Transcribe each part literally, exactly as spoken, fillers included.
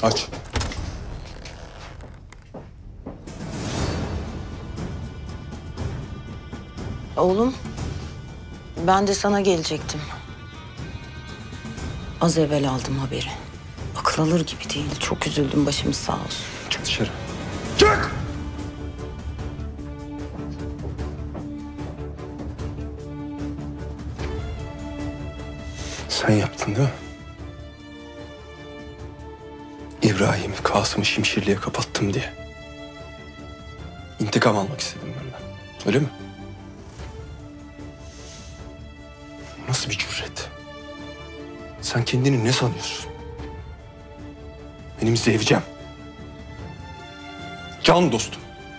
Aç. Oğlum, ben de sana gelecektim. Az evvel aldım haberi. Akıl alır gibi değil. Çok üzüldüm, başımız sağ olsun. Çık dışarı. Çık! Sen yaptın değil mi? İbrahim'i, Kasım'ı Şimşirli'ye kapattım diye. İntikam almak istedim benden. Öyle mi? Nasıl bir cüret? Sen kendini ne sanıyorsun? Benim zevcem. Can dostum.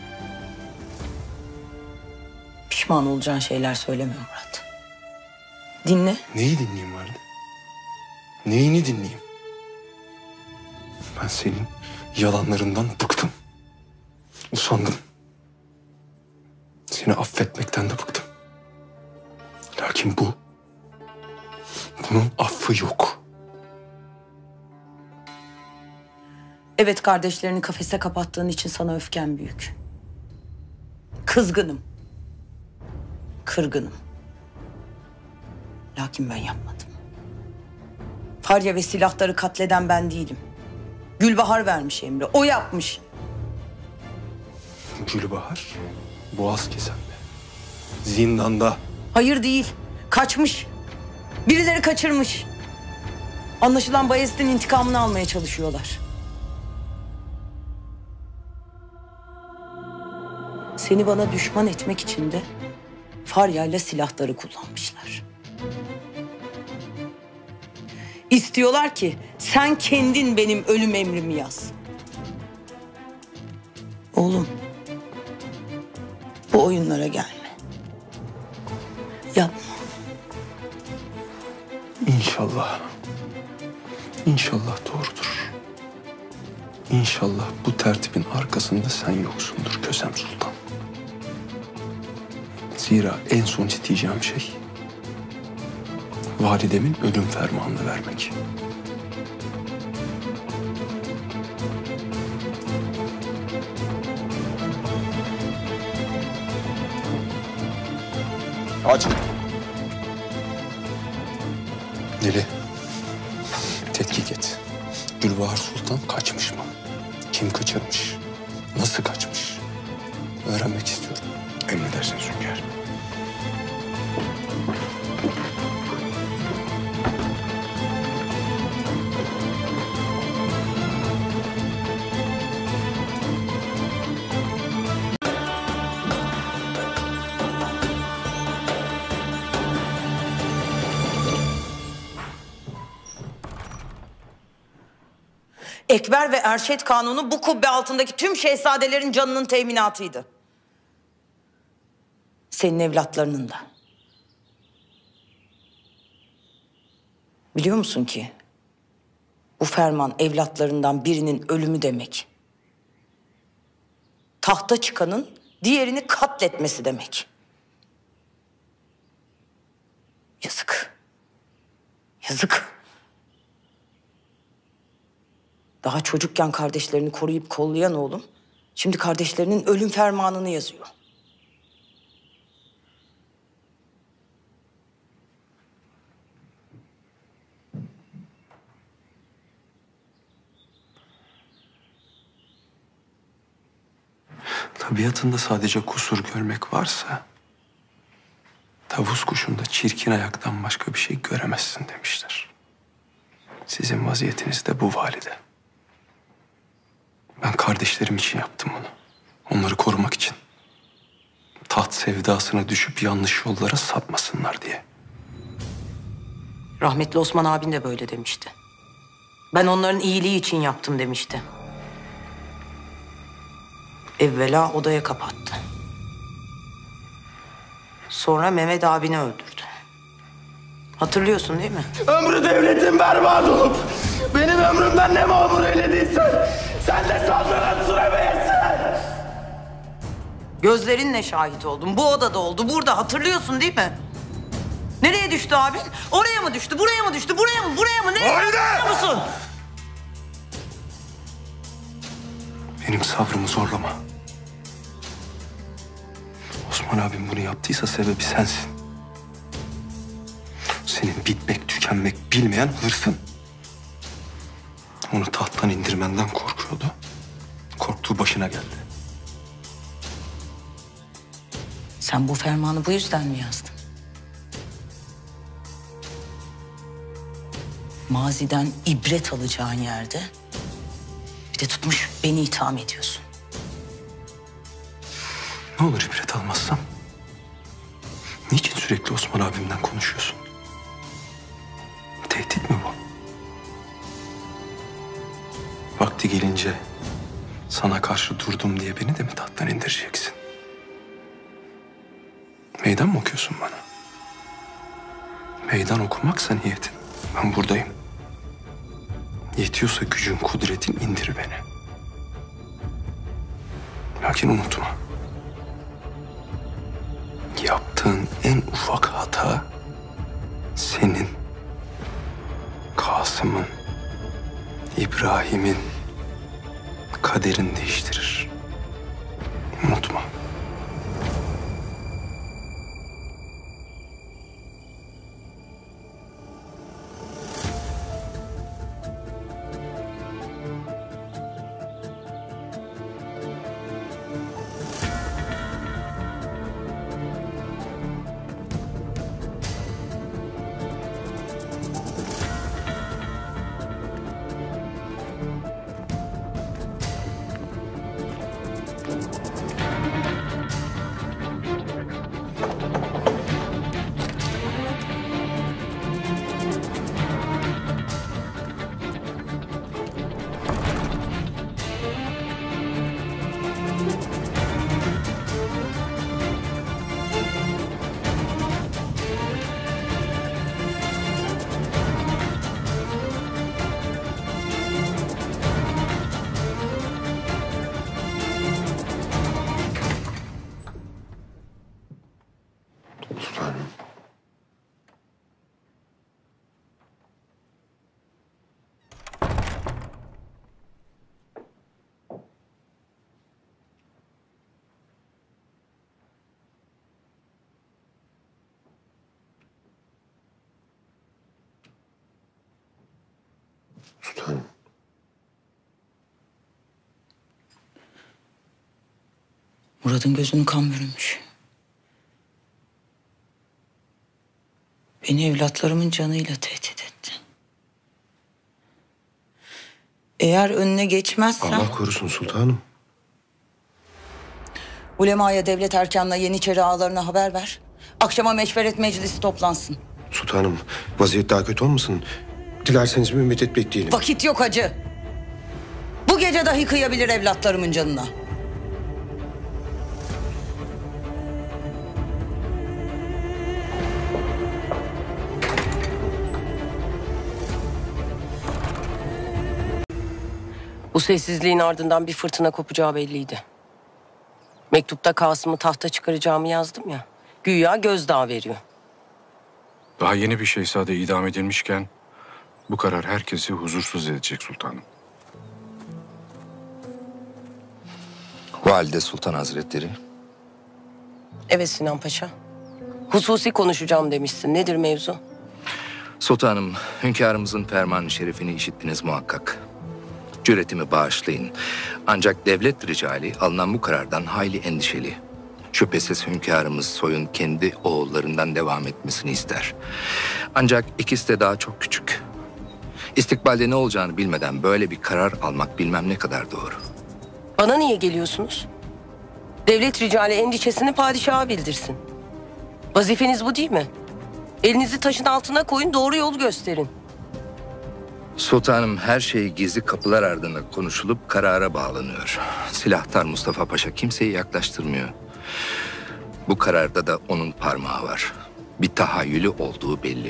Pişman olacağın şeyler söyleme Murat. Dinle. Neyi dinleyeyim Valide? Neyini dinleyeyim? Ben senin yalanlarından bıktım. Usandım. Seni affetmekten de bıktım. Lakin bu... bunun affı yok. Evet, kardeşlerini kafese kapattığın için sana öfkem büyük. Kızgınım. Kırgınım. Lakin ben yapmadım. Farya ve silahları katleden ben değilim. Gülbahar vermiş emri. O yapmış. Gülbahar boğaz kesende. Zindanda. Hayır değil. Kaçmış. Birileri kaçırmış. Anlaşılan Bayezid'in intikamını almaya çalışıyorlar. Seni bana düşman etmek için de Farya ile silahları kullanmışlar. İstiyorlar ki sen kendin benim ölüm emrimi yaz. Oğlum, bu oyunlara gelme. Yapma. İnşallah. İnşallah doğrudur. İnşallah bu tertibin arkasında sen yoksundur Kösem Sultan. Zira en son isteyeceğim şey validemin ölüm fermanını vermek. Aç. Deli. Tetkik et. Gülbahar Sultan kaçmış mı? Kim kaçırmış? Nasıl kaçmış? Öğrenmek istiyorum. Emredersiniz hünkârım. Ekber ve Erşet Kanunu bu kubbe altındaki tüm şehzadelerin canının teminatıydı. Senin evlatlarının da. Biliyor musun ki bu ferman evlatlarından birinin ölümü demek. Tahta çıkanın diğerini katletmesi demek. Yazık. Yazık. Daha çocukken kardeşlerini koruyup kollayan oğlum, şimdi kardeşlerinin ölüm fermanını yazıyor. Tabiatında sadece kusur görmek varsa tavus kuşunda çirkin ayaktan başka bir şey göremezsin demişler. Sizin vaziyetiniz de bu valide. Ben kardeşlerim için yaptım bunu. Onları korumak için. Taht sevdasına düşüp yanlış yollara sapmasınlar diye. Rahmetli Osman abin de böyle demişti. Ben onların iyiliği için yaptım demişti. Evvela odaya kapattı. Sonra Mehmet abini öldürdü. Hatırlıyorsun değil mi? Ömrü devletin berbat olup benim ömrümden ne mamur eylediysen sen de saltanat süremeyesin. Gözlerinle şahit oldum. Bu odada oldu. Burada. Hatırlıyorsun değil mi? Nereye düştü abin? Oraya mı düştü? Buraya mı düştü? Buraya mı? Buraya mı? Nereye? Hatırlıyor musun? Benim sabrımı zorlama. Osman abim bunu yaptıysa sebebi sensin. Senin bitmek, tükenmek bilmeyen hırsın. Onu tahttan indirmenden korkuyordu. Korktuğu başına geldi. Sen bu fermanı bu yüzden mi yazdın? Maziden ibret alacağın yerde bir de tutmuş beni itham ediyorsun. Ne olur ibret almazsam? Niçin sürekli Osman abimden konuşuyorsun? Tehdit mi bu? Vakti gelince sana karşı durdum diye beni de mi tahttan indireceksin? Meydan mı okuyorsun bana? Meydan okumaksa niyetin. Ben buradayım. Yetiyorsa gücün, kudretin indir beni. Lakin unutma. Yaptığın en ufak hata senin, Kasım'ın, İbrahim'in kaderini değiştirir. Unutma. Sultanım. Sultanım. Murat'ın gözünü kan bürümüş. Beni evlatlarımın canıyla tehdit etti. Eğer önüne geçmezsem... Allah korusun sultanım. Ulemaya devlet erkanına Yeniçeri ağalarına haber ver. Akşama meşveret meclisi toplansın. Sultanım, vaziyet daha kötü olmasın? Dilerseniz bir müddet bekleyelim. Vakit yok hacı. Bu gece dahi kıyabilir evlatlarımın canına. Bu sessizliğin ardından bir fırtına kopacağı belliydi. Mektupta Kasım'ı tahta çıkaracağımı yazdım ya. Güya gözdağı veriyor. Daha yeni bir şehzade idam edilmişken bu karar herkesi huzursuz edecek sultanım. Valide Sultan Hazretleri. Evet Sinan Paşa. Hususi konuşacağım demişsin. Nedir mevzu? Sultanım, hünkârımızın ferman-ı şerifini işittiniz muhakkak. Cüretimi bağışlayın. Ancak devlet ricali alınan bu karardan hayli endişeli. Şüphesiz hünkârımız soyun kendi oğullarından devam etmesini ister. Ancak ikisi de daha çok küçük. İstikbalde ne olacağını bilmeden böyle bir karar almak bilmem ne kadar doğru. Bana niye geliyorsunuz? Devlet ricali endişesini padişaha bildirsin. Vazifeniz bu değil mi? Elinizi taşın altına koyun, doğru yolu gösterin. Sultanım, her şey gizli kapılar ardında konuşulup karara bağlanıyor. Silahtar Mustafa Paşa kimseyi yaklaştırmıyor. Bu kararda da onun parmağı var. Bir tahayyülü olduğu belli.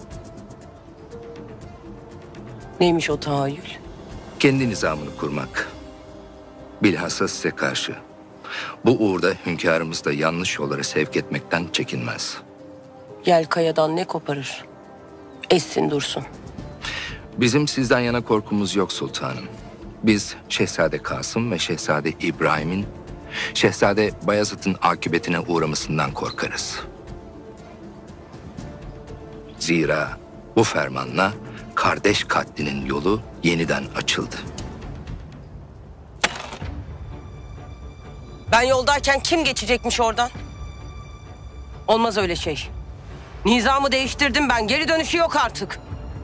Neymiş o tahayyül? Kendi nizamını kurmak. Bilhassa size karşı. Bu uğurda hünkârımız da yanlış yollara sevk etmekten çekinmez. Yel kayadan ne koparır? Essin dursun. Bizim sizden yana korkumuz yok sultanım. Biz Şehzade Kasım ve Şehzade İbrahim'in Şehzade Bayezid'in akıbetine uğramasından korkarız. Zira bu fermanla kardeş katlinin yolu yeniden açıldı. Ben yoldayken kim geçecekmiş oradan? Olmaz öyle şey. Nizamı değiştirdim ben. Geri dönüşü yok artık.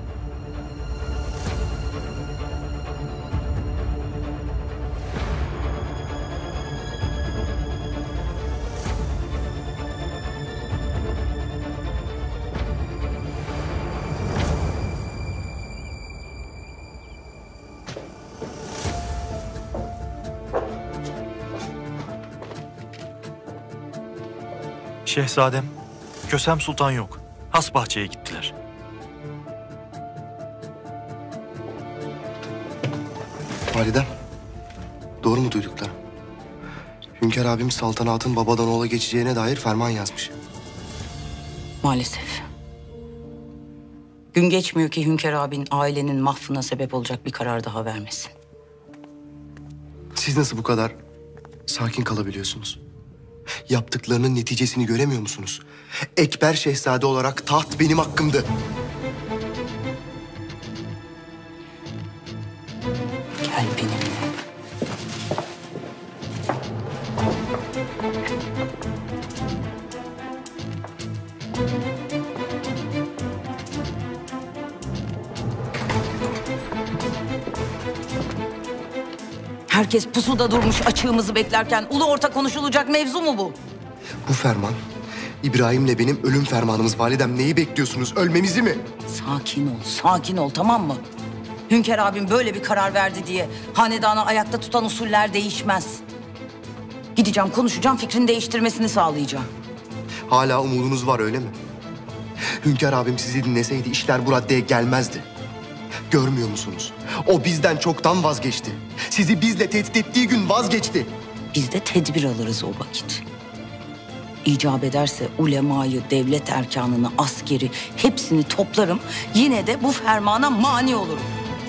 Şehzadem, Kösem Sultan yok. Hasbahçe'ye gittiler. Validem, doğru mu duyduklarım? Hünkâr abim saltanatın babadan oğula geçeceğine dair ferman yazmış. Maalesef. Gün geçmiyor ki Hünkâr abin ailenin mahvına sebep olacak bir karar daha vermesin. Siz nasıl bu kadar sakin kalabiliyorsunuz? Yaptıklarının neticesini göremiyor musunuz? Ekber Şehzade olarak taht benim hakkımdı. Gel benimle. Herkes pusuda durmuş açığımızı beklerken ulu orta konuşulacak mevzu mu bu? Bu ferman İbrahim'le benim ölüm fermanımız validem. Neyi bekliyorsunuz? Ölmemizi mi? Sakin ol, sakin ol, tamam mı? Hünkâr abim böyle bir karar verdi diye hanedanı ayakta tutan usuller değişmez. Gideceğim, konuşacağım, fikrini değiştirmesini sağlayacağım. Hala umudunuz var öyle mi? Hünkâr abim sizi dinleseydi işler bu raddeye gelmezdi. Görmüyor musunuz? O bizden çoktan vazgeçti. Sizi bizle tehdit ettiği gün vazgeçti. Biz de tedbir alırız o vakit. İcap ederse ulemayı, devlet erkanını, askeri hepsini toplarım. Yine de bu fermana mani olurum.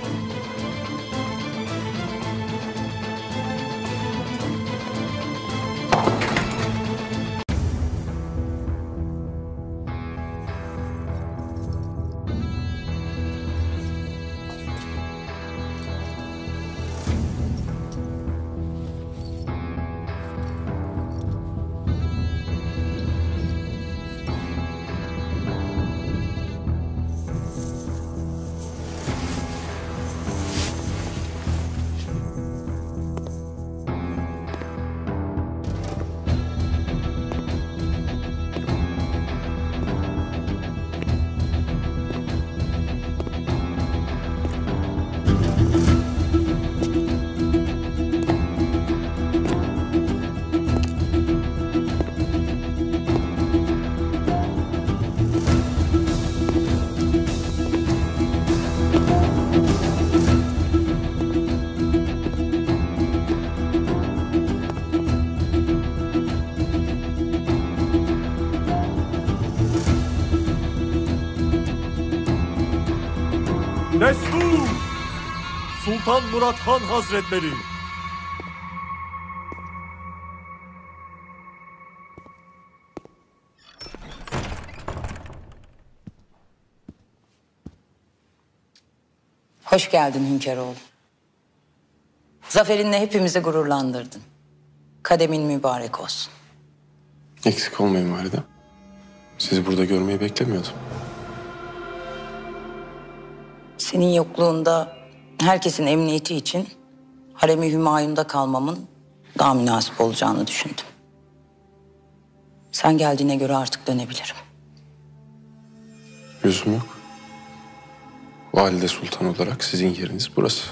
Destur! Sultan Murat Han Hazretleri! Hoş geldin Hünkâroğlu. Zaferinle hepimizi gururlandırdın. Kademin mübarek olsun. Eksik olmayın validem. Sizi burada görmeyi beklemiyordum. Senin yokluğunda herkesin emniyeti için harem-i Hümayun'da kalmamın daha münasip olacağını düşündüm. Sen geldiğine göre artık dönebilirim. Lüzum yok. Valide Sultan olarak sizin yeriniz burası.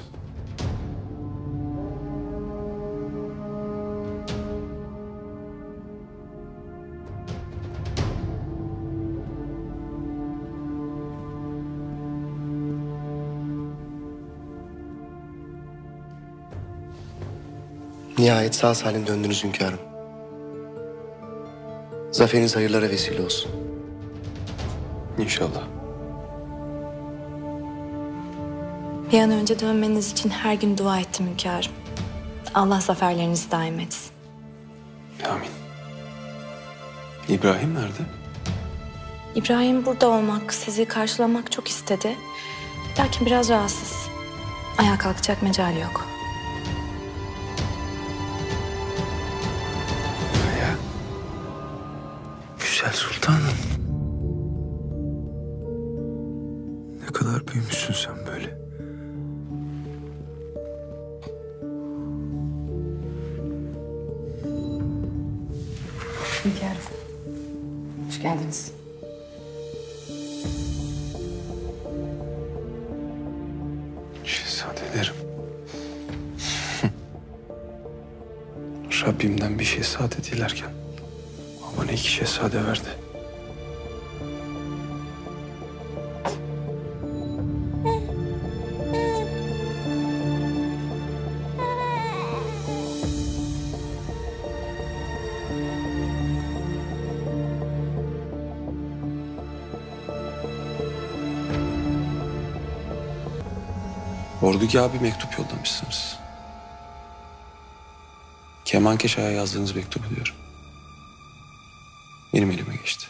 Nihayet sağ salim döndünüz hünkârım. Zaferiniz hayırlara vesile olsun. İnşallah. Bir an önce dönmeniz için her gün dua ettim hünkârım. Allah zaferlerinizi daim etsin. Amin. İbrahim nerede? İbrahim burada olmak, sizi karşılamak çok istedi. Lakin biraz rahatsız. Ayağa kalkacak mecali yok. Ya. Güzel sultanım. Ne kadar büyümüşsün sen böyle. Hünkârım. Hoş geldiniz. Şehzadelerim. Rabbimden bir şehzade dilerken bana iki şehzade verdi. Ordugah'a bir mektup yollamışsınız. Kemankeşah'a yazdığınız mektubu diyorum. Benim elime geçti.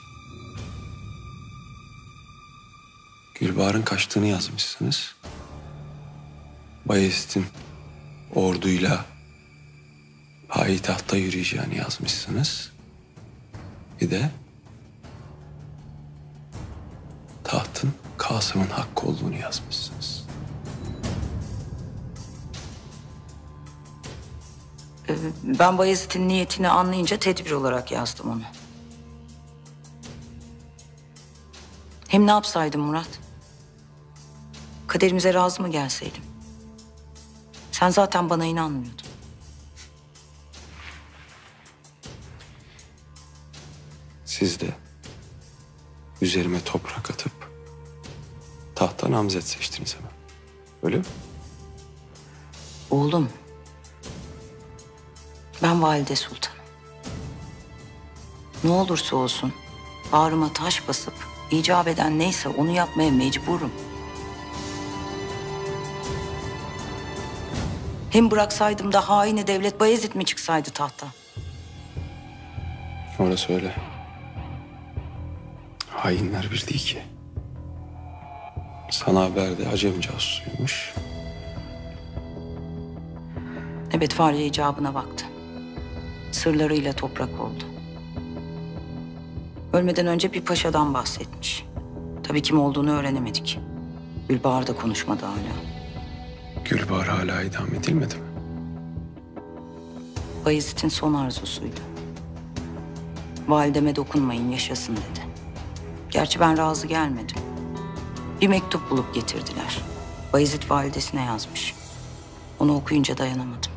Gülbahar'ın kaçtığını yazmışsınız. Bayezid'in orduyla payitahta yürüyeceğini yazmışsınız. Bir de tahtın Kasım'ın hakkı olduğunu yazmışsınız. Ben Bayezid'in niyetini anlayınca tedbir olarak yazdım onu. Hem ne yapsaydım Murat? Kaderimize razı mı gelseydim? Sen zaten bana inanmıyordun. Siz de üzerime toprak atıp tahttan namzet seçtiniz hemen. Öyle mi? Oğlum, ben valide sultanım. Ne olursa olsun bağrıma taş basıp icap eden neyse onu yapmaya mecburum. Hem bıraksaydım da haini devlet Bayezid mi çıksaydı tahta? Orası öyle. Hainler bir değil ki. Sana haber de Acem casusuymuş. Evet, Fahriye icabına baktı. Sırlarıyla toprak oldu. Ölmeden önce bir paşadan bahsetmiş. Tabii kim olduğunu öğrenemedik. Gülbahar da konuşmadı hala. Gülbahar hala idam edilmedi mi? Bayezid'in son arzusuydu. Valideme dokunmayın, yaşasın dedi. Gerçi ben razı gelmedim. Bir mektup bulup getirdiler. Bayezid validesine yazmış. Onu okuyunca dayanamadım.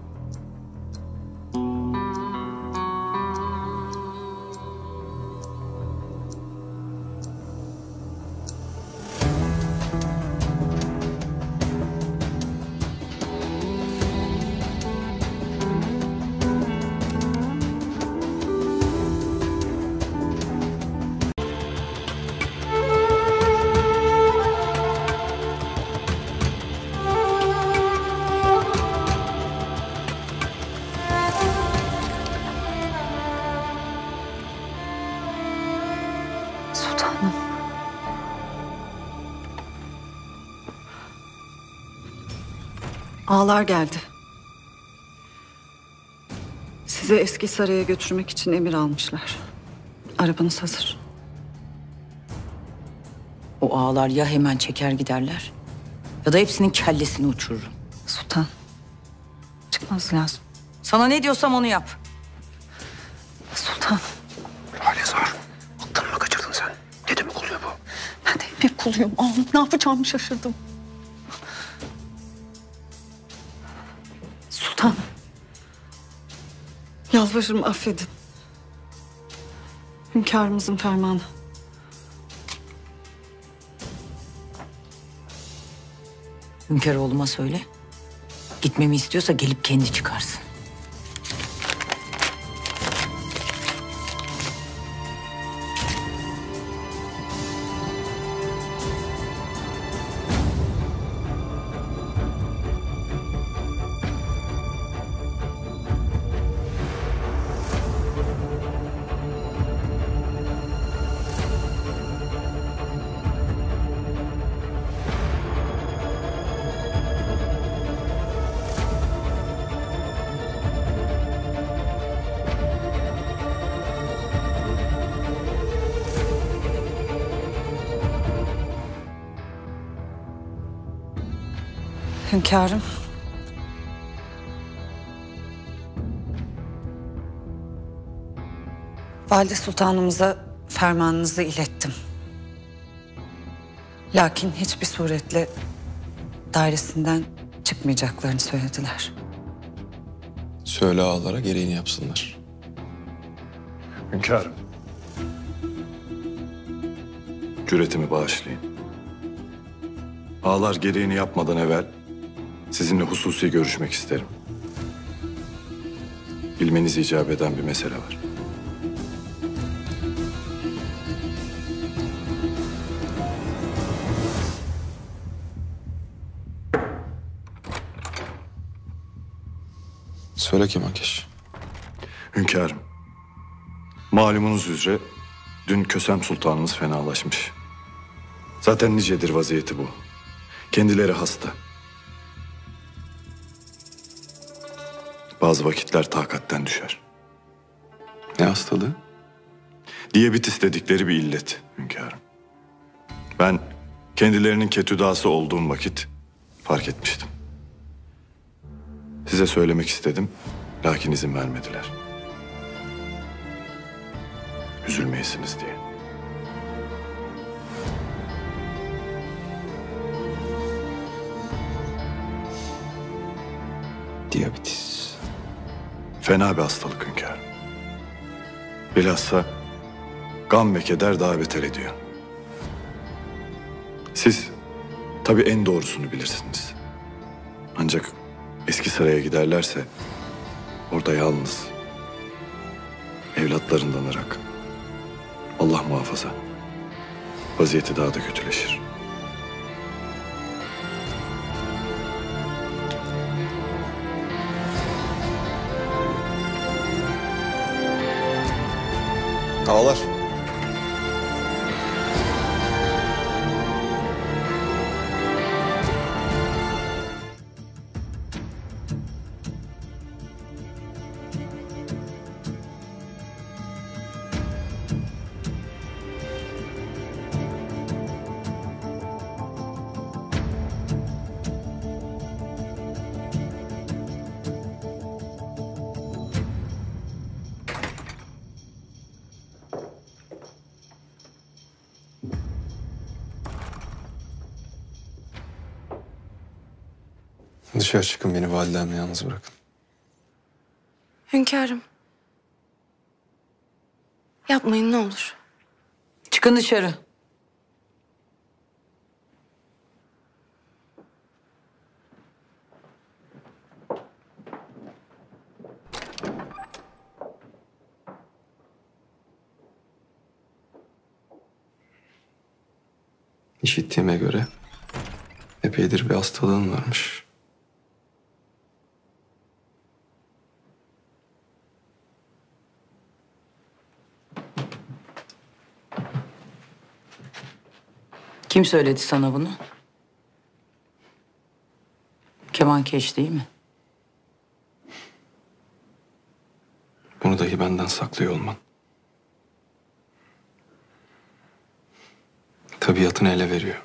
Sultanım. Ağalar geldi. Sizi eski saraya götürmek için emir almışlar. Arabanız hazır. O ağalar ya hemen çeker giderler ya da hepsinin kellesini uçururum. Sultan, çıkmanız lazım. Sana ne diyorsam onu yap. Sultan. Halezar, aklını mı kaçırdın sen? Ne demek oluyor bu? Ben de bir kuluyum. Ağam, ne yapacağımı şaşırdım. Sultan. Yalvarırım affedin. Hünkârımızın fermanı. Hünkâr oğluma söyle. Gitmemi istiyorsa gelip kendi çıkarsın. Hünkârım. Valide Sultanımıza fermanınızı ilettim. Lakin hiçbir suretle dairesinden çıkmayacaklarını söylediler. Söyle ağalara gereğini yapsınlar. Hünkârım. Cüretimi bağışlayın. Ağalar gereğini yapmadan evvel sizinle hususi görüşmek isterim. Bilmeniz icap eden bir mesele var. Söyle Kemankeş. Hünkârım. Malumunuz üzere dün Kösem Sultanımız fenalaşmış. Zaten nicedir vaziyeti bu. Kendileri hasta. Bazı vakitler takatten düşer. Ne hastalığı? Diyabetis dedikleri bir illet hünkârım. Ben kendilerinin ketüdası olduğum vakit fark etmiştim. Size söylemek istedim, lakin izin vermediler. Üzülmeyesiniz diye. Diyabetis. Fena bir hastalık hünkârım. Bilhassa gam ve keder daha beter ediyor. Siz tabii en doğrusunu bilirsiniz. Ancak eski saraya giderlerse orada yalnız evlatlarından ırak. Allah muhafaza. Vaziyeti daha da kötüleşir. Ağalar. Dışarı çıkın, beni validemle yalnız bırakın. Hünkârım. Yapmayın ne olur. Çıkın dışarı. İşittiğime göre epeydir bir hastalığın varmış. Kim söyledi sana bunu? Kemankeş değil mi? Bunu dahi benden saklıyor olman. Tabiatını ele veriyor.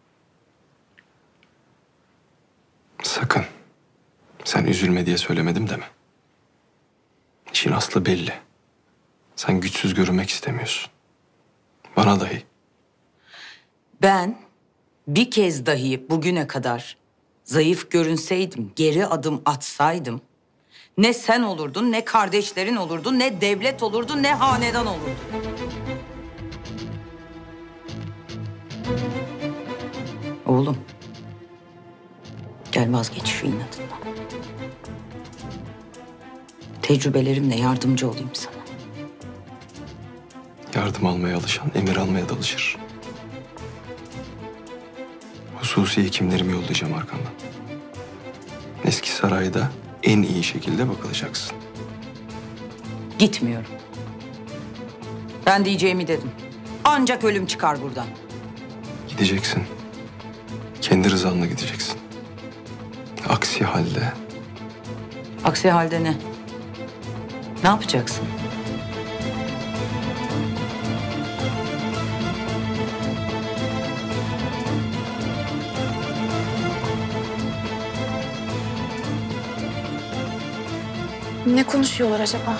Sakın. Sen üzülme diye söylemedim deme. İşin aslı belli. Sen güçsüz görünmek istemiyorsun. Bana dahi. Ben bir kez dahi bugüne kadar zayıf görünseydim, geri adım atsaydım, ne sen olurdun, ne kardeşlerin olurdu, ne devlet olurdu, ne hanedan olurdu. Oğlum, gel vazgeç şu inadından. Tecrübelerimle yardımcı olayım sana. Yardım almaya alışan emir almaya da alışır. Hususi hekimlerimi yollayacağım arkandan. Eski sarayda en iyi şekilde bakılacaksın. Gitmiyorum. Ben diyeceğimi dedim. Ancak ölüm çıkar buradan. Gideceksin. Kendi rızanla gideceksin. Aksi halde... Aksi halde ne? Ne yapacaksın? Ne konuşuyorlar acaba?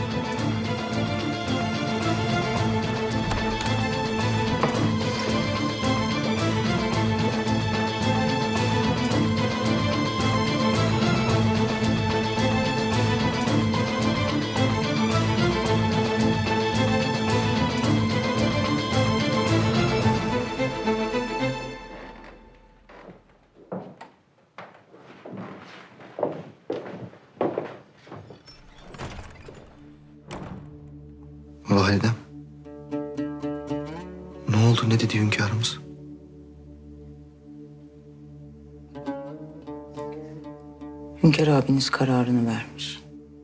Validem. Ne oldu? Ne dedi hünkârımız? Hünkâr abiniz kararını vermiş.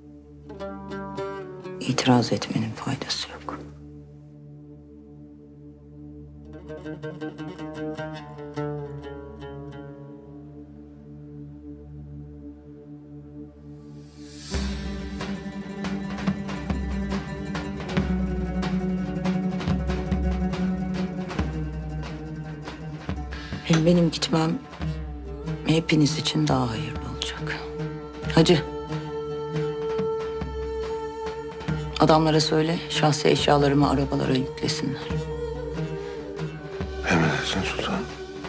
İtiraz etmenin faydası yok. Hem benim gitmem hepiniz için daha hayırlı olacak. Hacı. Adamlara söyle şahsi eşyalarımı arabalara yüklesinler. Emredersin sultanım.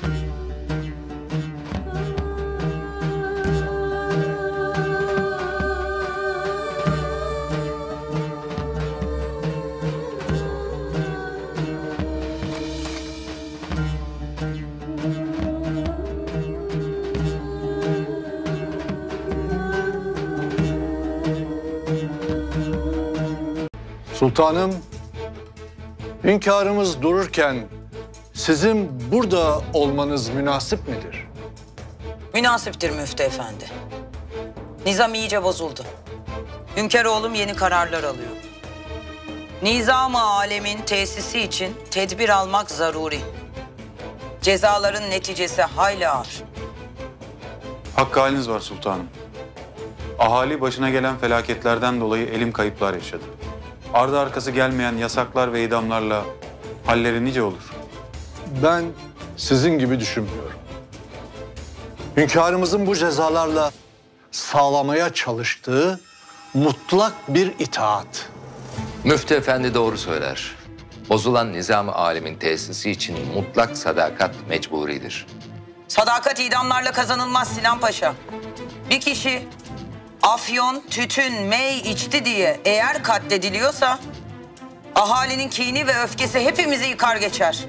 Sultanım, hünkârımız dururken sizin burada olmanız münasip midir? Münasiptir Müftü Efendi. Nizam iyice bozuldu. Hünkâroğlum yeni kararlar alıyor. Nizam-ı alemin tesisi için tedbir almak zaruri. Cezaların neticesi hayli ağır. Hakkı haliniz var sultanım. Ahali başına gelen felaketlerden dolayı elim kayıplar yaşadı. Ardı arkası gelmeyen yasaklar ve idamlarla halleri nice olur. Ben sizin gibi düşünmüyorum. Hünkârımızın bu cezalarla sağlamaya çalıştığı mutlak bir itaat. Müftü Efendi doğru söyler. Bozulan nizam-ı alemin tesisi için mutlak sadakat mecburidir. Sadakat idamlarla kazanılmaz Sinan Paşa. Bir kişi afyon, tütün, mey içti diye eğer katlediliyorsa ahalinin kini ve öfkesi hepimizi yıkar geçer.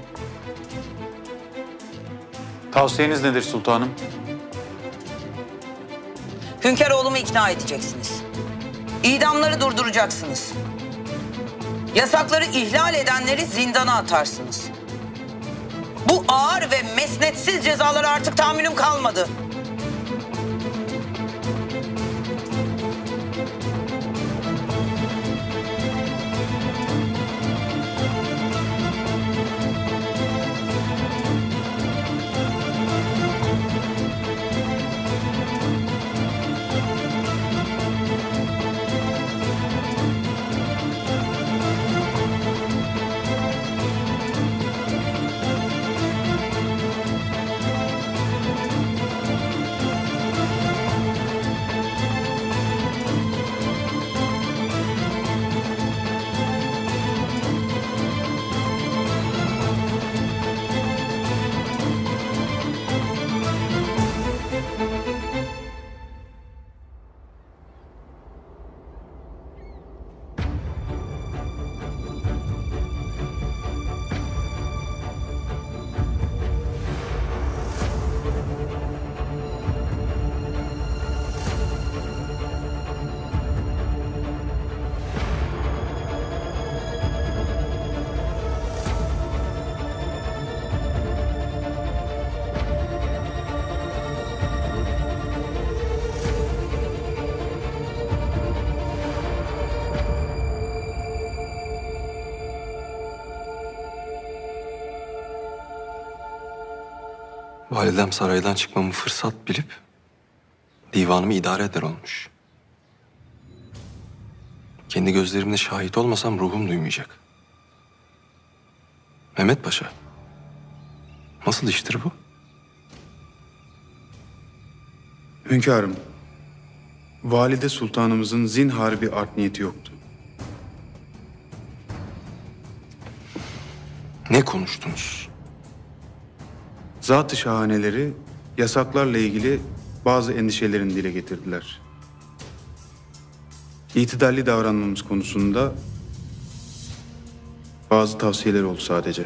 Tavsiyeniz nedir sultanım? Hünkâroğlumu ikna edeceksiniz. İdamları durduracaksınız. Yasakları ihlal edenleri zindana atarsınız. Bu ağır ve mesnetsiz cezalara artık tahammülüm kalmadı. Validem saraydan çıkmamı fırsat bilip divanımı idare eder olmuş. Kendi gözlerimle şahit olmasam ruhum duymayacak. Mehmet Paşa, nasıl iştir bu? Hünkârım, Valide Sultanımızın zinhar bir art niyeti yoktu. Ne konuştunuz? Zat-ı şahaneleri yasaklarla ilgili bazı endişelerini dile getirdiler. İtidalli davranmamız konusunda bazı tavsiyeler oldu sadece.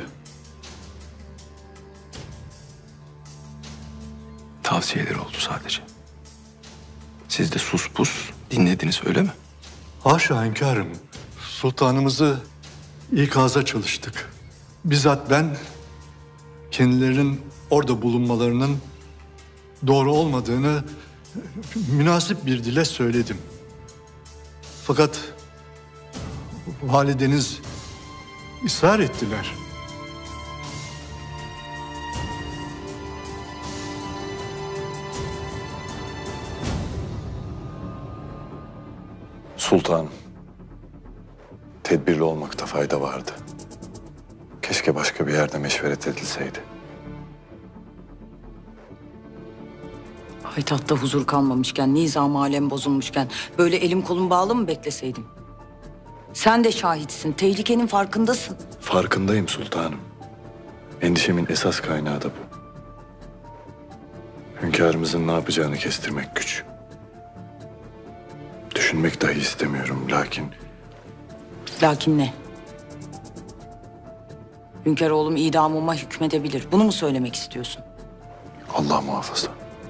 Tavsiyeleri oldu sadece. Siz de sus pus dinlediniz öyle mi? Haşa hünkârım. Sultanımızı ikaza çalıştık. Bizzat ben kendilerinin orada bulunmalarının doğru olmadığını münasip bir dile söyledim. Fakat valideniz ısrar ettiler. Sultanım, tedbirli olmakta fayda vardı. Keşke başka bir yerde meşveret edilseydi. Haytatta huzur kalmamışken, nizam alem bozulmuşken böyle elim kolum bağlı mı bekleseydim? Sen de şahitsin, tehlikenin farkındasın. Farkındayım sultanım. Endişemin esas kaynağı da bu. Hünkârımızın ne yapacağını kestirmek güç. Düşünmek dahi istemiyorum lakin... Lakin ne? Hünkâr oğlum idamıma hükmedebilir. Bunu mu söylemek istiyorsun? Allah muhafaza.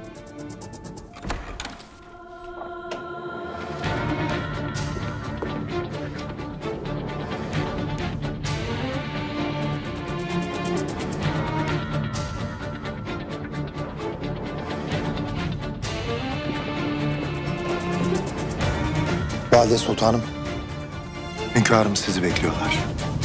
Valide Sultanım. Hünkârım sizi bekliyorlar.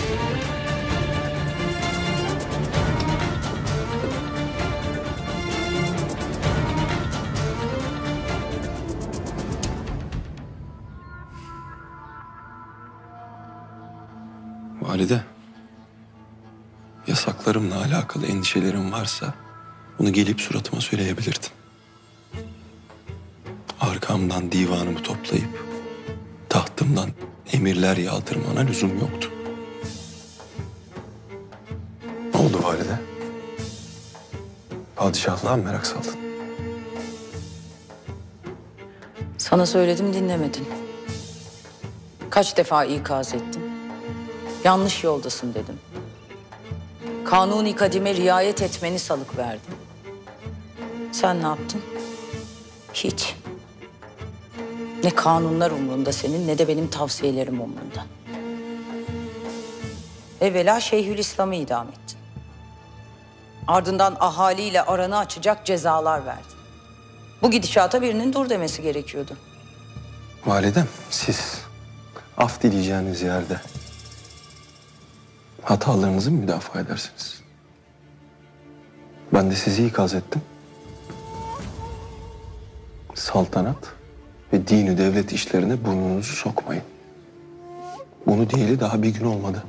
Valide, yasaklarımla alakalı endişelerin varsa bunu gelip suratıma söyleyebilirdin. Arkamdan divanımı toplayıp tahtımdan emirler yağdırmana lüzum yoktu. Ne oldu valide? Padişahlığa mı merak saldın? Sana söyledim dinlemedin. Kaç defa ikaz ettim. Yanlış yoldasın dedim. Kanuni kadime riayet etmeni salık verdim. Sen ne yaptın? Hiç. Ne kanunlar umrunda senin ne de benim tavsiyelerim umrunda. Evvela Şeyhülislam'ı idam ettin. Ardından ahaliyle aranı açacak cezalar verdin. Bu gidişata birinin dur demesi gerekiyordu. Validem, siz af dileyeceğiniz yerde hatalarınızı mı müdafaa edersiniz? Ben de sizi ikaz ettim. Saltanat ve dini devlet işlerine burnunuzu sokmayın. Bunu diyeli daha bir gün olmadı.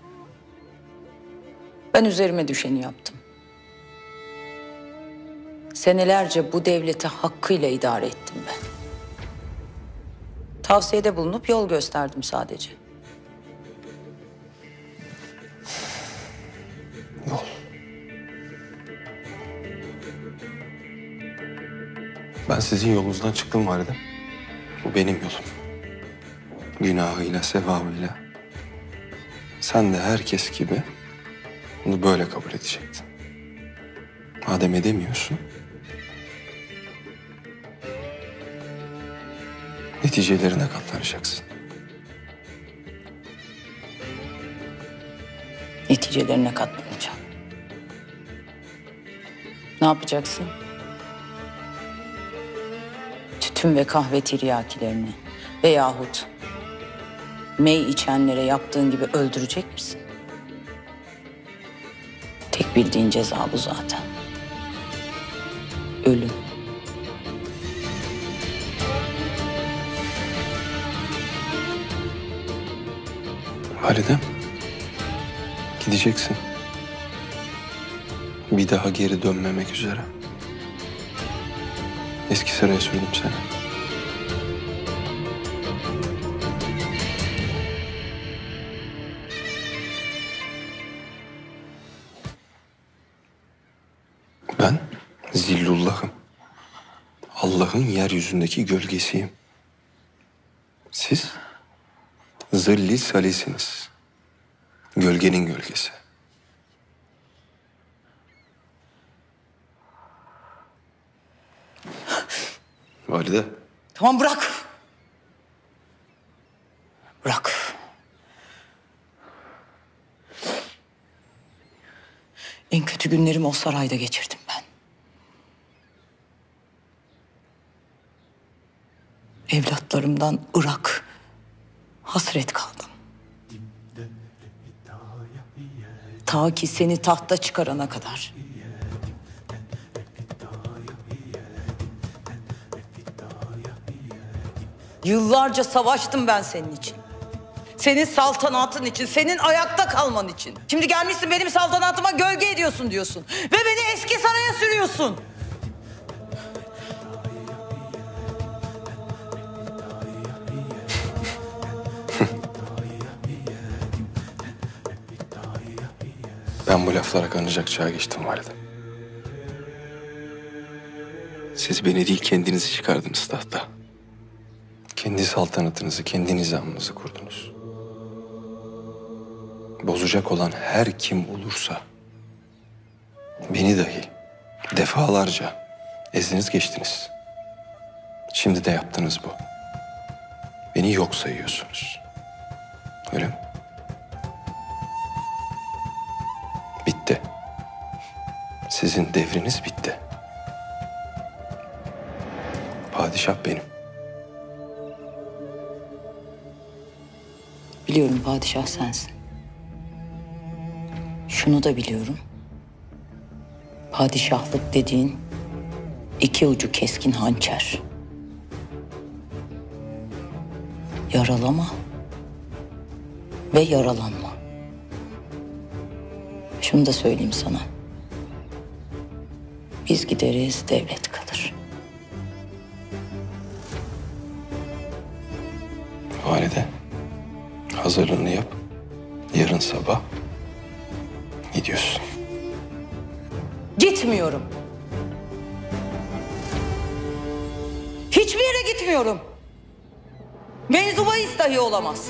Ben üzerime düşeni yaptım. Senelerce bu devleti hakkıyla idare ettim ben. Tavsiyede bulunup yol gösterdim sadece. Yol. Ben sizin yolunuzdan çıktım validem. Bu benim yolum. Günahıyla, sevabıyla. Sen de herkes gibi bunu böyle kabul edecektin. Madem edemiyorsun, neticelerine katlanacaksın. Neticelerine katlanacağım. Ne yapacaksın? Tütün ve kahve tiryakilerini veyahut mey içenlere yaptığın gibi öldürecek misin? Tek bildiğin ceza bu zaten. Ölüm. Validem, gideceksin. Bir daha geri dönmemek üzere. Eski saraya sürdüm seni. Allah'ın yeryüzündeki gölgesiyim. Siz zilli salisiniz. Gölgenin gölgesi. Valide. Tamam bırak. Bırak. En kötü günlerimi o sarayda geçirdim ben. Evlatlarımdan ırak, hasret kaldım. Ta ki seni tahta çıkarana kadar. Yıllarca savaştım ben senin için. Senin saltanatın için, senin ayakta kalman için. Şimdi gelmişsin benim saltanatıma gölge ediyorsun diyorsun. Ve beni eski saraya sürüyorsun. Ben bu laflara kanacak çağa geçtim validem. Siz beni değil kendinizi çıkardınız tahta. Kendi saltanatınızı, kendi nizamınızı kurdunuz. Bozacak olan her kim olursa beni dahi defalarca ezdiniz geçtiniz. Şimdi de yaptınız bu. Beni yok sayıyorsunuz. Öyle mi? Bitti. Sizin devriniz bitti. Padişah benim. Biliyorum padişah sensin. Şunu da biliyorum. Padişahlık dediğin iki ucu keskin hançer. Yaralama ve yaralanma. Şunu da söyleyeyim sana. Biz gideriz, devlet kalır. Valide, hazırlığını yap. Yarın sabah gidiyorsun. Gitmiyorum. Hiçbir yere gitmiyorum. Menzubayız dahi olamaz.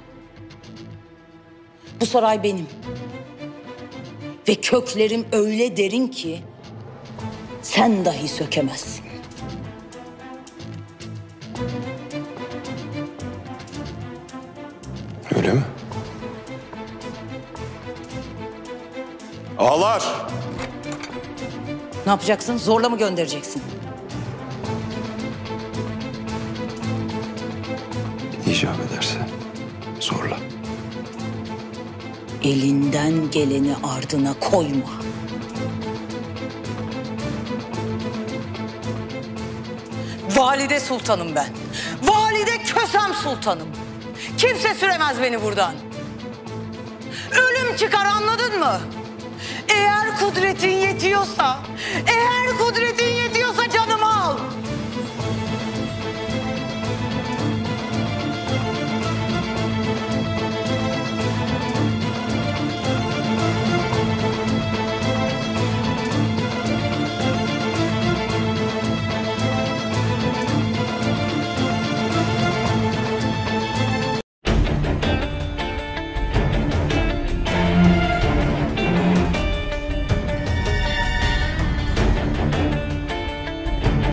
Bu saray benim. Ve köklerim öyle derin ki sen dahi sökemezsin. Öyle mi? Ağlar! Ne yapacaksın? Zorla mı göndereceksin? İcap ederse zorla. Elinden geleni ardına koyma. Valide sultanım ben. Valide Kösem sultanım. Kimse süremez beni buradan. Ölüm çıkar, anladın mı? Eğer kudretin yetiyorsa, eğer kudretin